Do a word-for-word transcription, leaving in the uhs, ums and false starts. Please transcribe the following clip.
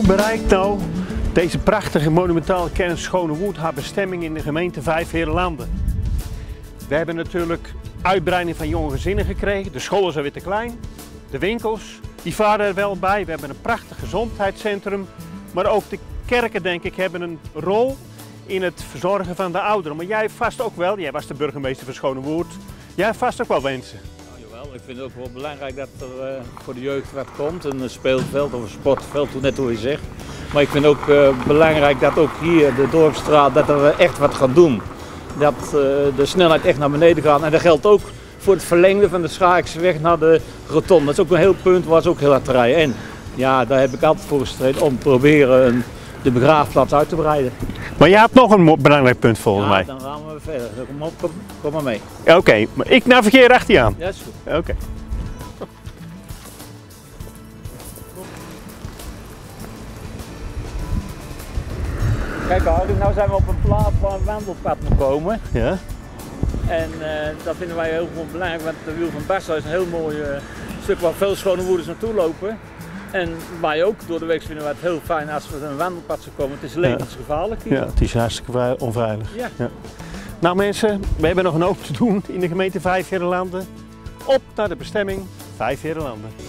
Hoe bereikt nou deze prachtige monumentale kern Schonewoerd haar bestemming in de gemeente Vijfheerenlanden? We hebben natuurlijk uitbreiding van jonge gezinnen gekregen, de scholen zijn weer te klein, de winkels die varen er wel bij, we hebben een prachtig gezondheidscentrum, maar ook de kerken denk ik hebben een rol in het verzorgen van de ouderen. Maar jij vast ook wel, jij was de burgemeester van Schonewoerd, jij hebt vast ook wel wensen. Ik vind het ook wel belangrijk dat er uh, voor de jeugd wat komt, een speelveld of een sportveld, net hoe je zegt. Maar ik vind ook uh, belangrijk dat ook hier, de Dorpsstraat, dat we echt wat gaan doen. Dat uh, de snelheid echt naar beneden gaat. En dat geldt ook voor het verlengde van de Schaikse naar de rotonde. Dat is ook een heel punt waar ze ook heel hard rijden. En ja, daar heb ik altijd voor gestreden om te proberen een, de begraafplaats uit te breiden. Maar je hebt nog een belangrijk punt volgens ja, mij. Dan gaan we verder. Kom, op, kom, kom maar mee. Oké, okay, maar ik navigeer achter je aan. Ja, is goed. Oké. Okay. Kijk Harry, nou zijn we op een plaats waar een wandelpad moet komen. Ja. En uh, dat vinden wij heel belangrijk, want de Wiel van Barsel is een heel mooi uh, stuk waar veel Schonewoerders naartoe lopen. En wij ook, door de week vinden wij het heel fijn als we een wandelpad zou komen. Het is levensgevaarlijk hier. Ja, het is hartstikke onveilig. Ja. Ja. Nou mensen, we hebben nog een hoop te doen in de gemeente Vijfheerenlanden. Op naar de bestemming Vijfheerenlanden.